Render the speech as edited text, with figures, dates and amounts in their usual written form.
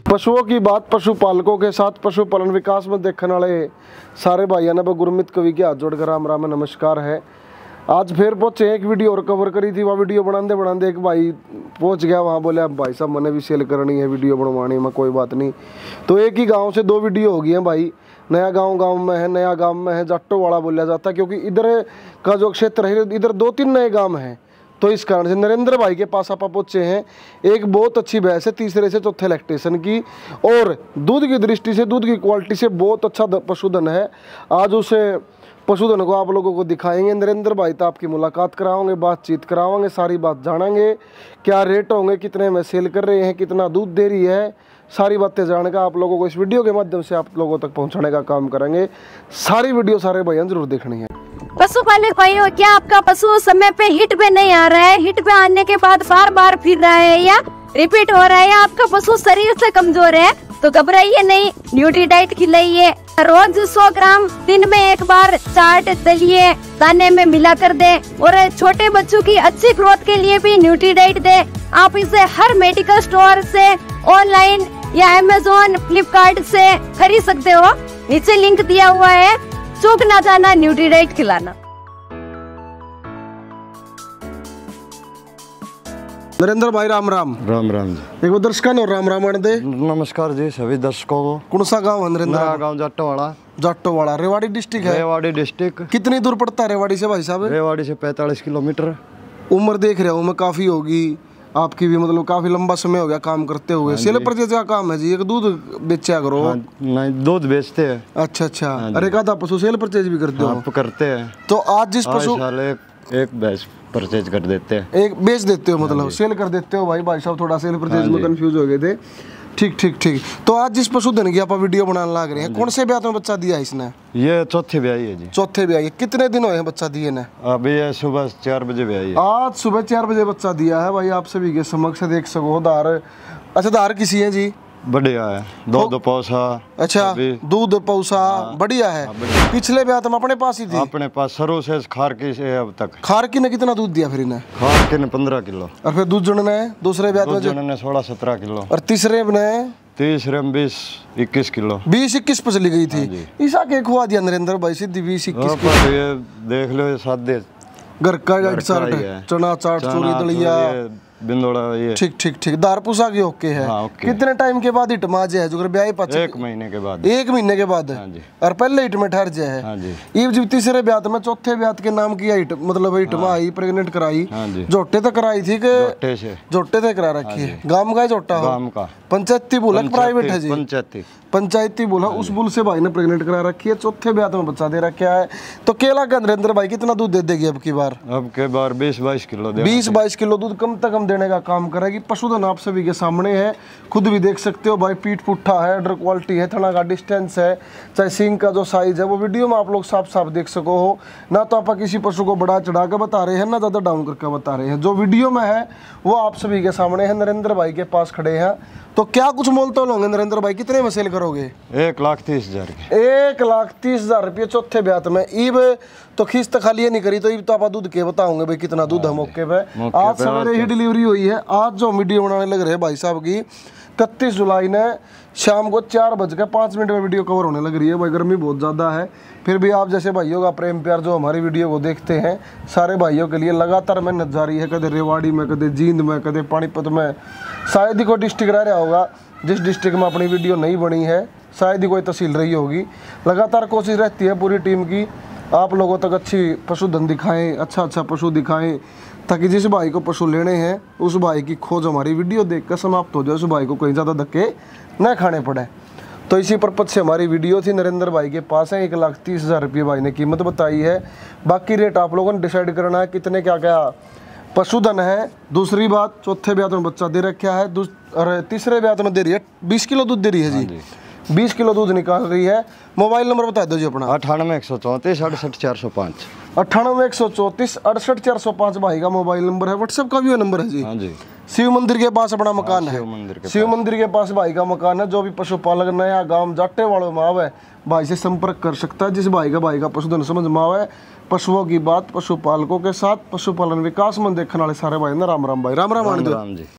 पशुओं की बात पशुपालकों के साथ पशुपालन विकास में देखने वाले सारे भाइयों ने गुरमीत कवि के हाथ जोड़कर राम राम नमस्कार है। आज फिर पहुंचे एक वीडियो और कवर करी थी। वह वीडियो बनाते बनाते एक भाई पहुंच गया वहाँ, बोले अब भाई साहब मैंने भी सेल करनी है, वीडियो बनवानी में कोई बात नहीं। तो एक ही गांव से दो वीडियो हो गई हैं भाई। नया गांव में है, नया गांव में है, जाटो वाला बोला जाता है क्योंकि इधर का जो क्षेत्र है इधर 2-3 नए गांव हैं। तो इस कारण से नरेंद्र भाई के पास आप पहुंचे हैं। एक बहुत अच्छी भैंस है, तीसरे से चौथे लैक्टेशन की, और दूध की दृष्टि से, दूध की क्वालिटी से बहुत अच्छा पशुधन है। आज उसे पशुधन को आप लोगों को दिखाएंगे। नरेंद्र भाई तो आपकी मुलाकात कराओगे, बातचीत कराओगे, सारी बात जानेंगे, क्या रेट होंगे, कितने में सेल कर रहे हैं, कितना दूध दे रही है, सारी बातें जानकर आप लोगों को इस वीडियो के माध्यम से आप लोगों तक पहुंचाने का काम करेंगे। सारी वीडियो सारे भाइयों जरूर देखनी है। पशुपालक भाइयों, क्या आपका पशु समय पे हिट पे नहीं आ रहा है? हिट पे आने के बाद बार फिर रहा है या रिपीट हो रहा है, या आपका पशु शरीर से कमजोर है, तो घबराइए नहीं, न्यूट्रीडाइट खिलाइए। रोज 100 ग्राम दिन में एक बार चाट दलिए दाने में मिला कर दे, और छोटे बच्चों की अच्छी ग्रोथ के लिए भी न्यूट्रीडाइट दे। आप इसे हर मेडिकल स्टोर से, ऑनलाइन या अमेज़न, फ्लिपकार्ट से खरीद सकते हो। नीचे लिंक दिया हुआ है, चूक ना जाना न्यूट्रीडाइट खिलाना। नरेंद्र भाई राम राम। राम राम जी। एक दर्शकों ने राम राम दे। नमस्कार जी सभी दर्शकों को। कौन सा गाँव है नरेंद्र? गाँव जाटोवाड़ा। जाटोवाड़ा रेवाड़ी डिस्ट्रिक्ट है। रेवाड़ी डिस्ट्रिक्ट। कितनी दूर पड़ता है रेवाड़ी से भाई साहब? रेवाड़ी से 45 किलोमीटर। उम्र देख रहे हो मैं काफी होगी आपकी भी, मतलब काफी लंबा समय हो गया काम करते हुए। सेल परचेज का काम है जी, एक दूध बेचा करो? नहीं, दूध बेचते हैं। अच्छा अच्छा। अरे कहा था पशु सेल परचेज भी करते हो? आप करते हैं। तो आज जिस पशु एक भैंस परचेज कर देते हैं, एक बेच देते हो, मतलब सेल कर देते हो। भाई साहब थोड़ा सेल परचेज में कंफ्यूज हो गए थे। ठीक ठीक ठीक। तो आज जिस पशुधन की आप वीडियो बनाने लग रहे हैं, कौन से ब्याह में बच्चा दिया इसने? ये चौथे ब्याही है जी। चौथे ब्याही। कितने दिन हुए हैं बच्चा दिए ने? अभी ये सुबह 4 बजे ब्याही है। आज सुबह 4 बजे बच्चा दिया है भाई। आप सभी के समक्ष देख सको दार। अच्छा दार किसी है जी? बढ़िया है, दूध पौसा। अच्छा, दूध पौसा बढ़िया है। पिछले ब्याह में अपने पास ही थी? अपने पास शुरू से खारकी से अब तक। खारकी ने कितना दूध दिया फिर इन्हें? खारकी ने 15 किलो। और फिर दूध जुड़ने दूसरे ब्याह में 16-17 किलो। और तीसरे में 20-21 किलो। 20-21 पे चली गई थी। ईसा के खुआ दिया नरेंद्र भाई सीधी 20-21 देख लो, ये सादे घर का चना चाट चूरी दलिया बिंदोड़ा। ये ठीक ठीक ठीक। दार पूसा की ओके है। कितने टाइम के बाद हिट में जाए जो ब्याह? 1 महीने के बाद। 1 महीने के बाद। और पहले हिट में ठहर जाए। ये जब तीसरे ब्याह में, चौथे ब्याह के नाम की हिट, मतलब हिट में आई, प्रेग्नेंट कराई, जोटे तक कराई थी कि जोटे तक करा रखी है? गांव का जोटा हो? गांव का। पंचायती बोला प्राइवेट है जी? पंचायती बोला। उस बुल से भाई ने प्रेग्नेंट करा रखी है, चौथे ब्याह में बच्चा दे रखा है। तो केला के नरेंद्र भाई कितना दूध दे देगी अब की बार? 20-22 किलो। 20-22 किलो दूध कम से कम देने का काम करेगी। पशुधन आप सभी के सामने है, खुद भी देख सकते हो भाई। पीठ पुट्ठा है, अडर क्वालिटी है, थना का डिस्टेंस है, चाहे सींग का जो साइज है वो वीडियो में आप लोग साफ साफ देख सको हो। ना तो आप किसी पशु को बड़ा चढ़ा कर बता रहे हैं, ना ज्यादा डाउन करके बता रहे हैं। जो वीडियो में है वो आप सभी के सामने है। नरेंद्र भाई के पास खड़े हैं, तो क्या कुछ मोल तोल होंगे नरेंद्र भाई? कितने में सेल करोगे? 1,30,000। 1,30,000 रुपये चौथे ब्याह में। ईब तो खींच तो खाली नहीं करी, तो ईब तो आप दूध के बताओगे भाई कितना दूध है मौके पे। आज सवेरे ही डिलीवरी हुई है। आज जो वीडियो बनाने लग रहे हैं भाई साहब की 31 जुलाई ने शाम को 4:05 में वीडियो कवर होने लग रही है भाई। गर्मी बहुत ज़्यादा है, फिर भी आप जैसे भाइयों का प्रेम प्यार जो हमारी वीडियो को देखते हैं, सारे भाइयों के लिए लगातार मेहनत जारी है। कदे रेवाड़ी में, कदे जींद में, कदे पानीपत में, शायद ही कोई डिस्ट्रिक्ट रह रहा होगा जिस डिस्ट्रिक्ट में अपनी वीडियो नहीं बनी है, शायद ही कोई तहसील रही होगी। लगातार कोशिश रहती है पूरी टीम की आप लोगों तक अच्छी पशुधन दिखाएं, अच्छा पशु दिखाएं, ताकि जिस भाई को पशु लेने हैं उस भाई की खोज हमारी वीडियो देखकर समाप्त हो जाए, उस भाई को कहीं ज़्यादा धक्के न खाने पड़े। तो इसी पर्पज से हमारी वीडियो थी। नरेंद्र भाई के पास है 1,30,000 रुपये भाई ने कीमत बताई है। बाकी रेट आप लोगों ने डिसाइड करना है कितने क्या क्या पशुधन है। दूसरी बात, चौथे ब्याह में बच्चा दे रखा है, और तीसरे ब्याह में दे रही है 20 किलो दूध दे रही है जी। 20 किलो दूध निकाल रही है। मोबाइल नंबर बता दो जी अपना। 98 134 68 405। 98 134 68 405 भाई का मोबाइल नंबर है। व्हाट्सएप का भी नंबर है जी। हाँ जी। शिव मंदिर के पास अपना मकान है। शिव मंदिर के पास भाई का मकान है। जो भी पशुपालक नया गांव जाटे वालों में आवे भाई से संपर्क कर सकता है। जिस भाई का पशुधन समझ में आवे, पशुओं की बात पशुपालकों के साथ पशुपालन विकास में देखने वाले सारे भाई ना राम राम भाई। राम राम।